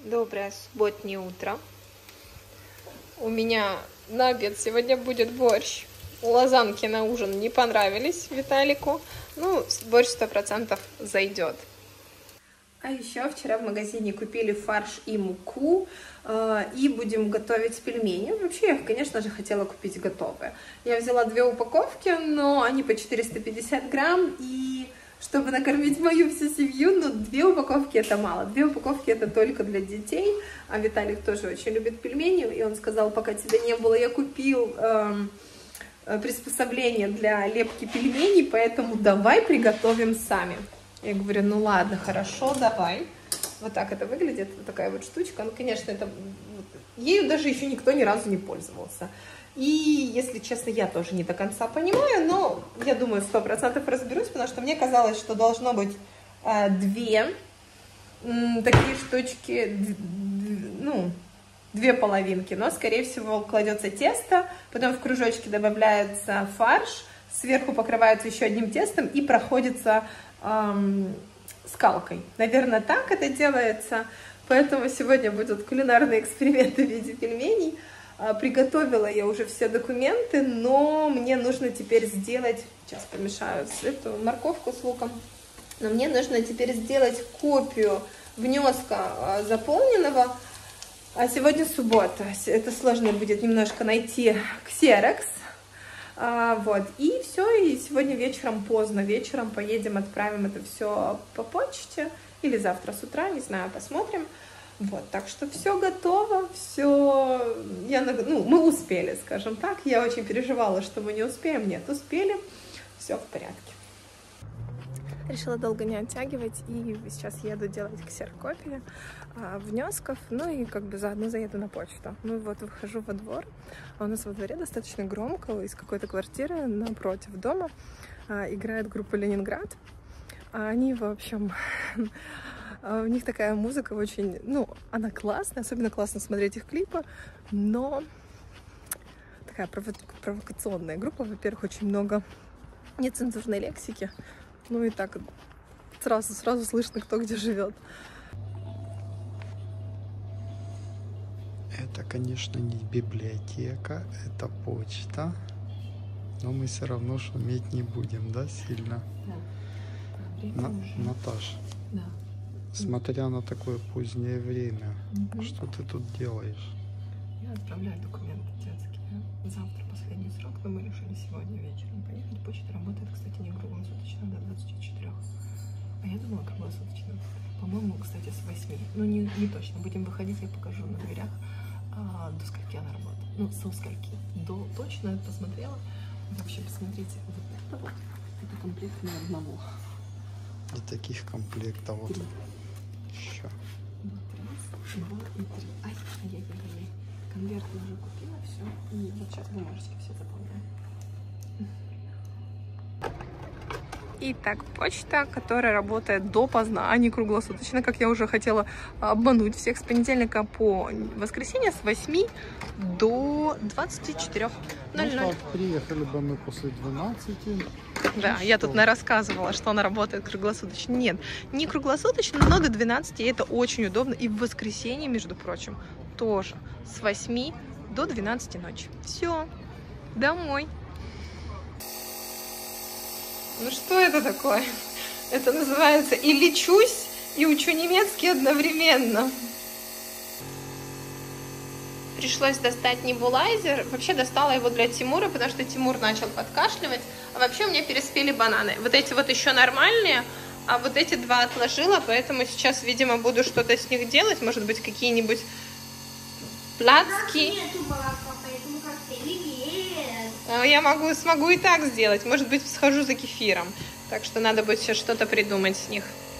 Доброе субботнее утро. У меня на обед сегодня будет борщ. Лазанки на ужин не понравились Виталику. Ну, борщ 100% зайдет. А еще вчера в магазине купили фарш и муку. И будем готовить пельмени. Вообще, я, конечно же, хотела купить готовые. Я взяла 2 упаковки, но они по 450 грамм. И чтобы накормить мою всю семью, ну, 2 упаковки это мало. 2 упаковки это только для детей. А Виталик тоже очень любит пельмени. И он сказал, пока тебя не было, я купил приспособление для лепки пельменей, поэтому давай приготовим сами. Я говорю, ну ладно, хорошо, давай. Вот так это выглядит, вот такая вот штучка. Ну, конечно, это ею даже еще никто ни разу не пользовался. И, если честно, я тоже не до конца понимаю, но я думаю, 100% разберусь, потому что мне казалось, что должно быть 2 такие штучки, ну, 2 половинки, но, скорее всего, кладется тесто, потом в кружочки добавляется фарш, сверху покрывается еще одним тестом и проходится скалкой. Наверное, так это делается, поэтому сегодня будут кулинарные эксперименты в виде пельменей. Приготовила я уже все документы, но мне нужно теперь сделать, сейчас помешаю эту морковку с луком, но мне нужно теперь сделать копию внеска заполненного. А сегодня суббота, это сложно будет немножко найти ксерокс. Вот, и все, и сегодня вечером, поздно вечером поедем, отправим это все по почте, или завтра с утра, не знаю, посмотрим. Вот, так что все готово, все, ну, мы успели, скажем так, я очень переживала, что мы не успеем, нет, успели, все в порядке. Решила долго не оттягивать, и сейчас еду делать ксерокопии внесков, ну и как бы заодно заеду на почту. Ну вот, выхожу во двор, а у нас во дворе достаточно громко, из какой-то квартиры напротив дома играет группа «Ленинград». Они, в общем, у них такая музыка очень, ну, она классная, особенно классно смотреть их клипы, но такая провокационная группа, во-первых, очень много нецензурной лексики, ну и так сразу слышно, кто где живет. Это, конечно, не библиотека, это почта, но мы все равно шуметь не будем, да, сильно? Да. Наташ, Да. Смотря на такое позднее время, что ты тут делаешь? Я отправляю документы детские. Завтра последний срок, но мы решили сегодня вечером поехать. Почта работает, кстати, не круглосуточно, до 24. А я думала, круглосуточно. По-моему, кстати, с 8. Ну, не точно. Будем выходить, я покажу на дверях, до скольки она работает. Ну, со скольки. До точно посмотрела. В общем, посмотрите, вот это комплект на одного. И таких комплектов вот 3. еще. Вот 1, 2 и 3. Ай-яй-яй-яй. Конверт я уже купила, все. И вот сейчас бумажечки все заполняю. Итак, почта, которая работает допоздна, а не круглосуточно, как я уже хотела обмануть всех, с понедельника по воскресенье с 8 до 24:00. Ну так, приехали бы мы после 12. Да, я тут рассказывала, что она работает круглосуточно. Нет, не круглосуточно, но до 12, и это очень удобно. И в воскресенье, между прочим, тоже с 8 до 12 ночи. Все, домой. Ну что это такое? Это называется «И лечусь, и учу немецкий одновременно». Пришлось достать небулайзер. Вообще достала его для Тимура, потому что Тимур начал подкашливать. А вообще у меня переспели бананы. Вот эти вот еще нормальные, а вот эти 2 отложила, поэтому сейчас, видимо, буду что-то с них делать. Может быть, какие-нибудь плацки. Я смогу и так сделать. Может быть, схожу за кефиром. Так что надо будет сейчас что-то придумать с них.